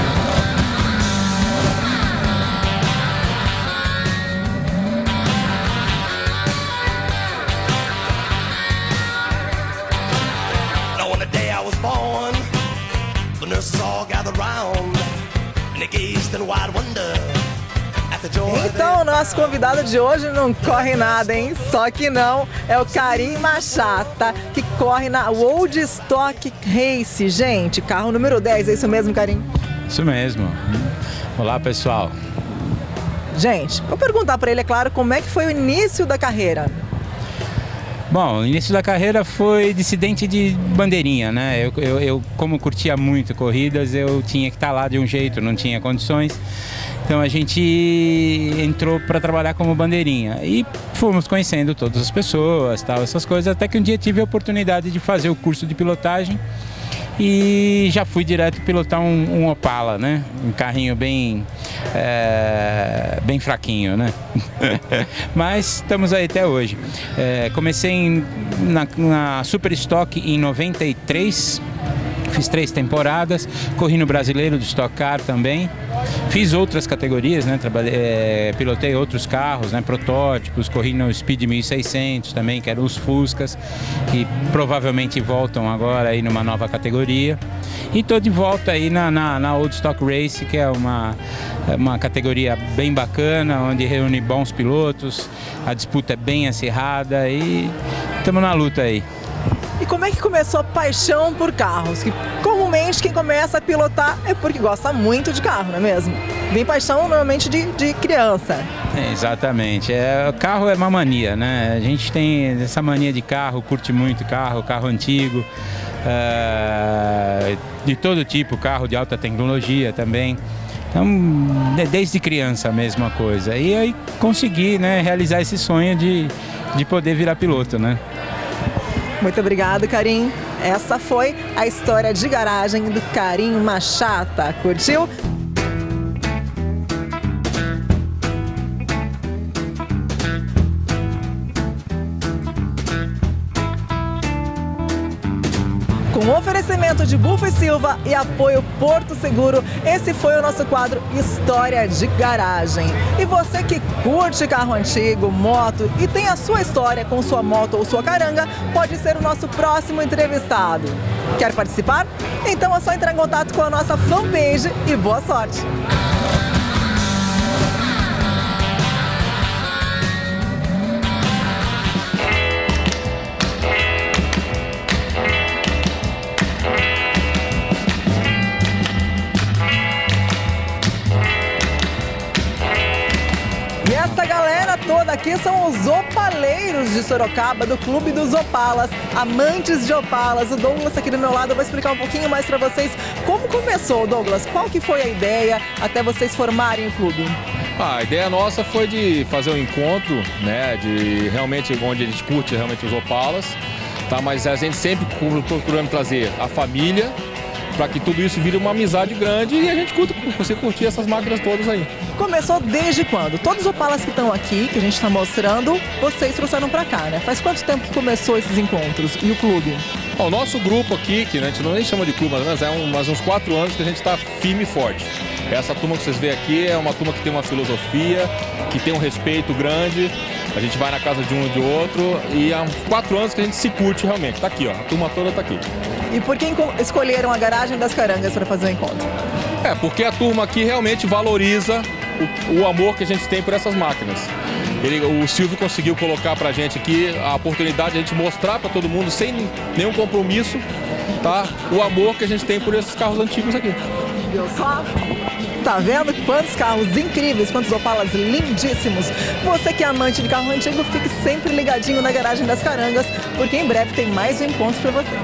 On the day I was born, the nurses all gathered round and they gazed in wide wonder. Então, o nosso convidado de hoje não corre nada, hein? Só que não, é o Karim Machata, que corre na Old Stock Race. Gente, carro número dez, é isso mesmo, Karim? Isso mesmo. Olá, pessoal. Gente, vou perguntar para ele, é claro, como é que foi o início da carreira? Bom, o início da carreira foi dissidente de bandeirinha, né? Eu, eu, eu como curtia muito corridas, eu tinha que estar lá de um jeito, não tinha condições. Então a gente entrou para trabalhar como bandeirinha e fomos conhecendo todas as pessoas, tal, essas coisas, até que um dia tive a oportunidade de fazer o curso de pilotagem e já fui direto pilotar um, um Opala, né? Um carrinho bem, é, bem fraquinho, né? Mas estamos aí até hoje. É, comecei em, na, na Super Stock em noventa e três, fiz três temporadas, corri no Brasileiro do Stock Car também. Fiz outras categorias, né? Trabalhei, é, pilotei outros carros, né? Protótipos, corri no Speed mil e seiscentos também, que eram os Fuscas, que provavelmente voltam agora aí numa nova categoria. E estou de volta aí na, na, na Old Stock Race, que é uma, uma categoria bem bacana, onde reúne bons pilotos, a disputa é bem acirrada e estamos na luta aí. E como é que começou a paixão por carros? Que comumente quem começa a pilotar é porque gosta muito de carro, não é mesmo? Vem paixão normalmente de, de criança. É, exatamente. É, o carro é uma mania, né? A gente tem essa mania de carro, curte muito carro, carro antigo, é, de todo tipo, carro de alta tecnologia também. Então, desde criança a mesma coisa. E aí consegui, né, realizar esse sonho de, de poder virar piloto, né? Muito obrigado, Karim. Essa foi a história de garagem do Karim Machata. Curtiu? Com oferecimento de Bufo e Silva e apoio Porto Seguro, esse foi o nosso quadro História de Garagem. E você que curte carro antigo, moto e tem a sua história com sua moto ou sua caranga, pode ser o nosso próximo entrevistado. Quer participar? Então é só entrar em contato com a nossa fanpage e boa sorte! Toda aqui são os opaleiros de Sorocaba, do Clube dos Opalas, amantes de Opalas. O Douglas aqui do meu lado vai explicar um pouquinho mais para vocês como começou, Douglas. Qual que foi a ideia até vocês formarem o clube? Ah, a ideia nossa foi de fazer um encontro, né, de realmente onde a gente curte realmente os Opalas, tá? Mas a gente sempre procurando trazer a família, para que tudo isso vire uma amizade grande e a gente consiga curtir essas máquinas todas aí. Começou desde quando? Todos os Opalas que estão aqui, que a gente está mostrando, vocês trouxeram para cá, né? Faz quanto tempo que começou esses encontros e o clube? Bom, o nosso grupo aqui, que a gente não nem chama de clube, mas é um, mais uns quatro anos que a gente está firme e forte. Essa turma que vocês veem aqui é uma turma que tem uma filosofia, que tem um respeito grande. A gente vai na casa de um e de outro e há uns quatro anos que a gente se curte realmente. Tá aqui, ó, a turma toda tá aqui. E por que escolheram a Garagem das Carangas para fazer o encontro? É, porque a turma aqui realmente valoriza o, o amor que a gente tem por essas máquinas. Ele, o Silvio conseguiu colocar pra gente aqui a oportunidade de a gente mostrar para todo mundo, sem nenhum compromisso, tá, o amor que a gente tem por esses carros antigos aqui. Viu só? Tá vendo quantos carros incríveis, quantos Opalas lindíssimos. Você que é amante de carro antigo, fique sempre ligadinho na Garagem das Carangas, porque em breve tem mais um encontro para você.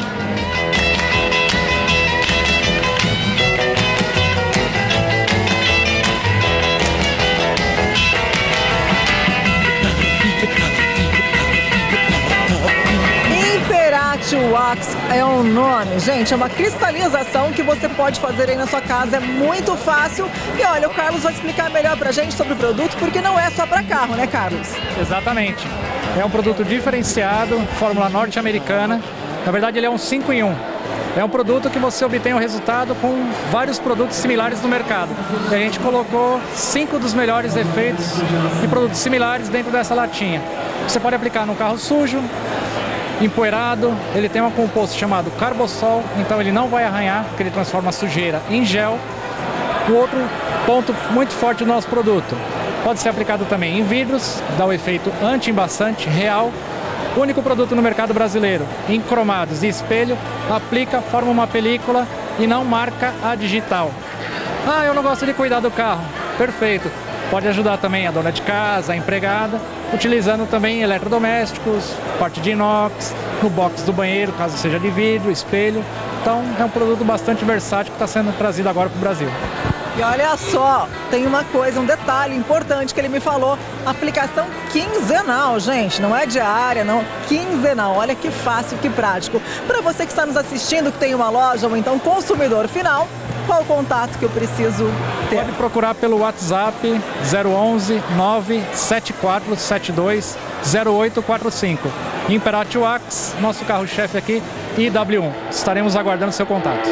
Wax é um nome, gente, é uma cristalização que você pode fazer aí na sua casa, é muito fácil. E olha, o Carlos vai explicar melhor pra gente sobre o produto, porque não é só para carro, né, Carlos? Exatamente, é um produto diferenciado, fórmula norte-americana, na verdade ele é um cinco em um. É um produto que você obtém o resultado com vários produtos similares no mercado. E a gente colocou cinco dos melhores efeitos de produtos similares dentro dessa latinha. Você pode aplicar no carro sujo, empoeirado, ele tem um composto chamado Carbosol, então ele não vai arranhar, porque ele transforma a sujeira em gel. O outro ponto muito forte do nosso produto, pode ser aplicado também em vidros, dá o efeito anti-embaçante real. O único produto no mercado brasileiro, em cromados e espelho, aplica, forma uma película e não marca a digital. Ah, eu não gosto de cuidar do carro. Perfeito. Pode ajudar também a dona de casa, a empregada, utilizando também eletrodomésticos, parte de inox, no box do banheiro, caso seja de vidro, espelho. Então é um produto bastante versátil que está sendo trazido agora para o Brasil. E olha só, tem uma coisa, um detalhe importante que ele me falou. Aplicação quinzenal, gente, não é diária, não. Quinzenal, olha que fácil, que prático. Para você que está nos assistindo, que tem uma loja ou então consumidor final, qual o contato que eu preciso ter? Pode procurar pelo WhatsApp zero onze nove sete quatro sete dois zero oito quatro cinco. Imperati Wax, nosso carro-chefe aqui, I W um. Estaremos aguardando seu contato.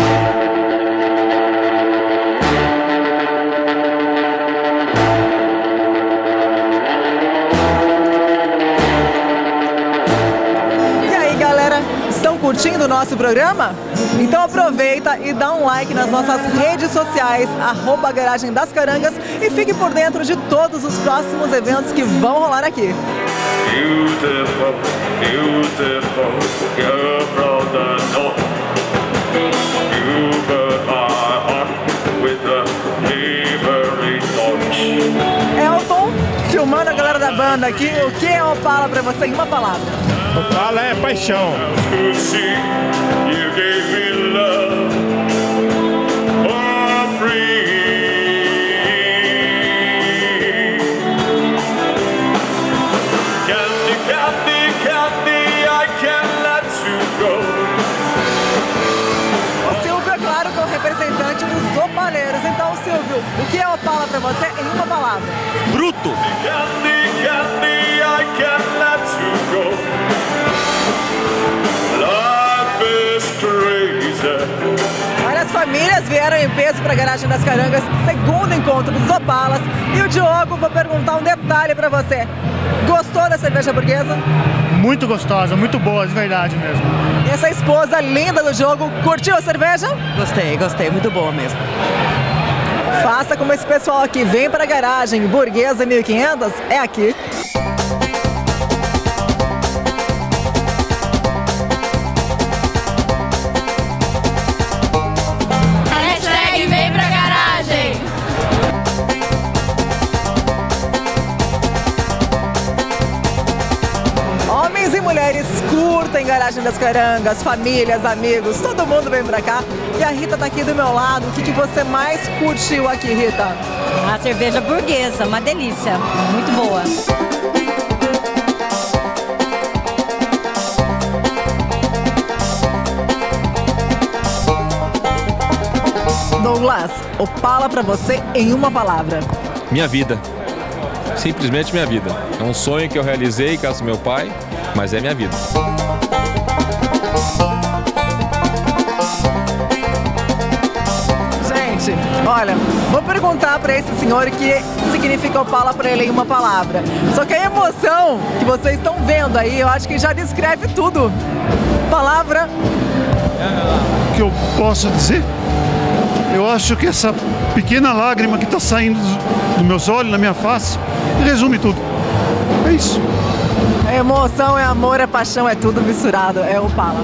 Curtindo o nosso programa? Então aproveita e dá um like nas nossas redes sociais, arroba Garagem das Carangas, e fique por dentro de todos os próximos eventos que vão rolar aqui. Beautiful, beautiful girl from the north. You burn my heart with a neighboring torch. Elton, filmando a galera da banda aqui, o que é Opala pra você em uma palavra? Opala é paixão. O Silvio, é claro, que é o representante dos opaleiros. Então, Silvio, o que é Opala pra você em uma palavra? Bruto. Olha, as famílias vieram em peso para a Garagem das Carangas, segundo encontro dos Opalas. E o Diogo, vou perguntar um detalhe para você. Gostou da cerveja burguesa? Muito gostosa, muito boa, de verdade mesmo. E essa esposa linda do Diogo, curtiu a cerveja? Gostei, gostei, muito boa mesmo. Faça como esse pessoal aqui, vem para a Garagem Burguesa mil e quinhentos, é aqui. Curtem Garagem das Carangas, famílias, amigos, todo mundo vem pra cá. E a Rita tá aqui do meu lado. O que, que você mais curtiu aqui, Rita? A cerveja burguesa, uma delícia, muito boa. Douglas, Opala pra você em uma palavra. Minha vida. Simplesmente minha vida. É um sonho que eu realizei graças ao meu pai, mas é minha vida. Gente, olha, vou perguntar para esse senhor o que significa Opala para ele em uma palavra. Só que a emoção que vocês estão vendo aí, eu acho que já descreve tudo. Palavra. O que eu posso dizer? Eu acho que essa pequena lágrima que está saindo dos meus olhos, na minha face, resume tudo. É isso. É emoção, é amor, é paixão, é tudo misturado, é Opala.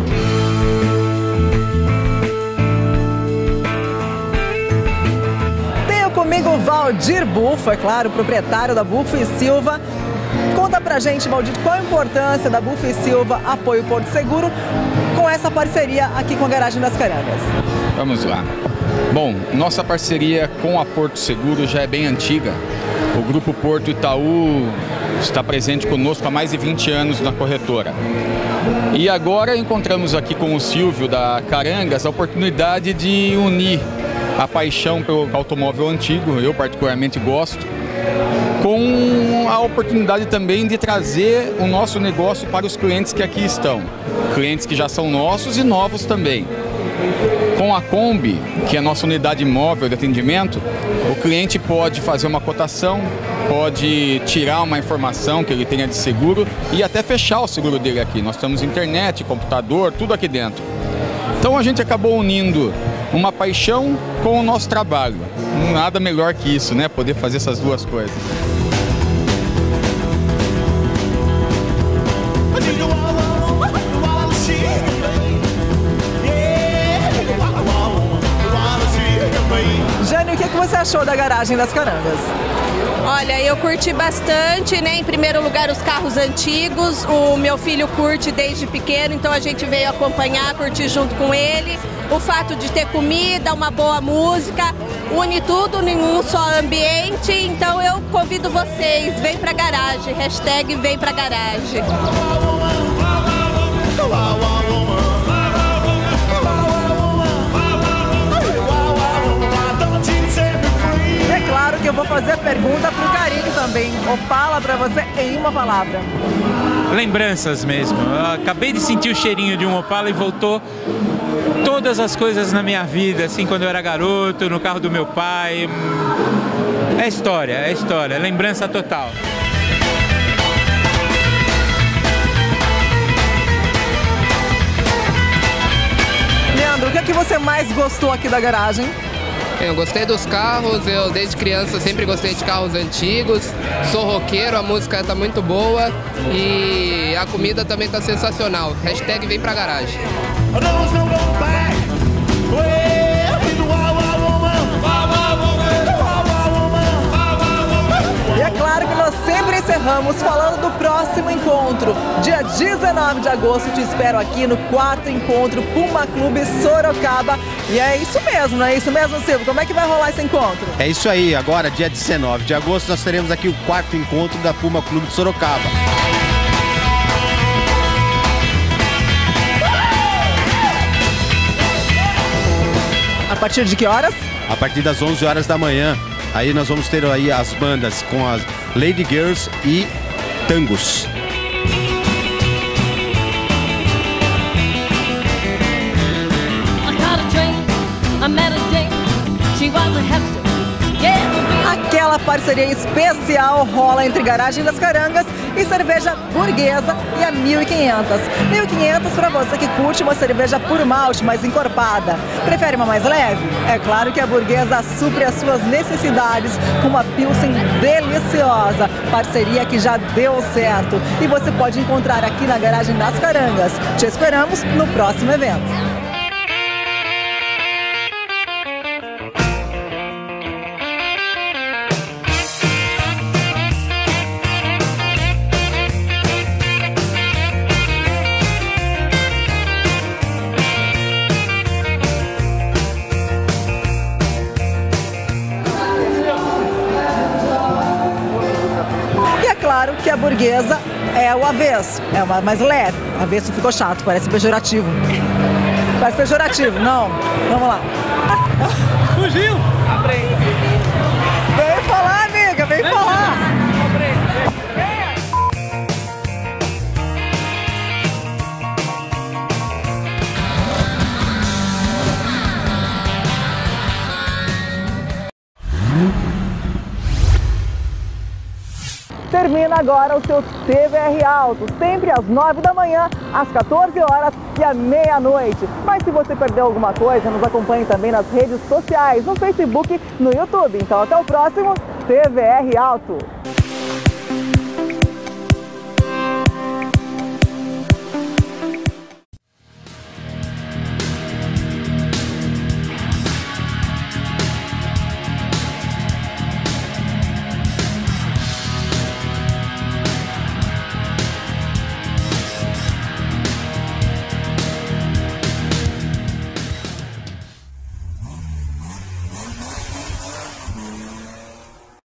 Tenho comigo o Valdir Bufo, é claro, proprietário da Bufo e Silva. Conta pra gente, Valdir, qual a importância da Bufo e Silva Apoio Porto Seguro com essa parceria aqui com a Garagem das Carangas. Vamos lá. Bom, nossa parceria com a Porto Seguro já é bem antiga. O Grupo Porto Itaú está presente conosco há mais de vinte anos na corretora. E agora encontramos aqui com o Silvio da Carangas a oportunidade de unir a paixão pelo automóvel antigo, eu particularmente gosto, com a oportunidade também de trazer o nosso negócio para os clientes que aqui estão. Clientes que já são nossos e novos também. Com a Kombi, que é a nossa unidade móvel de atendimento, o cliente pode fazer uma cotação, pode tirar uma informação que ele tenha de seguro e até fechar o seguro dele aqui. Nós temos internet, computador, tudo aqui dentro. Então a gente acabou unindo uma paixão com o nosso trabalho. Nada melhor que isso, né? Poder fazer essas duas coisas. Jânio, o que você achou da Garagem das Carangas? Olha, eu curti bastante, né? Em primeiro lugar, os carros antigos. O meu filho curte desde pequeno, então a gente veio acompanhar, curtir junto com ele. O fato de ter comida, uma boa música, une tudo em um só ambiente. Então eu convido vocês, vem pra garagem, hashtag vem pra garagem. É claro que eu vou fazer a pergunta pro Carinho também. Opala pra você em uma palavra. Lembranças mesmo. Eu acabei de sentir o cheirinho de um Opala e voltou todas as coisas na minha vida, assim, quando eu era garoto, no carro do meu pai. É história, é história, lembrança total. Leandro, o que é que você mais gostou aqui da garagem? Eu gostei dos carros, eu desde criança sempre gostei de carros antigos, sou roqueiro, a música tá muito boa e a comida também tá sensacional. Hashtag vem pra garagem. E é claro que nós sempre encerramos falando do próximo encontro. Dia dezenove de agosto, te espero aqui no quarto encontro Puma Clube Sorocaba. E é isso mesmo, não é isso mesmo, Silvio? Como é que vai rolar esse encontro? É isso aí, agora dia dezenove de agosto nós teremos aqui o quarto encontro da Puma Clube de Sorocaba. A partir de que horas? A partir das onze horas da manhã. Aí nós vamos ter aí as bandas com as Lady Girls e Tangos. Aquela parceria especial rola entre Garagem das Carangas e Cerveja Burguesa e a mil e quinhentos. mil e quinhentos para você que curte uma cerveja por malte, mais encorpada. Prefere uma mais leve? É claro que a Burguesa supre as suas necessidades com uma Pilsen deliciosa. Parceria que já deu certo. E você pode encontrar aqui na Garagem das Carangas. Te esperamos no próximo evento. Claro que a Burguesa é o avesso, é uma mais leve. Avesso ficou chato, parece pejorativo. Parece pejorativo, não. Vamos lá. Fugiu! Vem falar, amiga, vem falar. Termina agora o seu T V R Auto, sempre às nove da manhã, às quatorze horas e à meia-noite. Mas se você perdeu alguma coisa, nos acompanhe também nas redes sociais, no Facebook, no YouTube. Então até o próximo T V R Auto.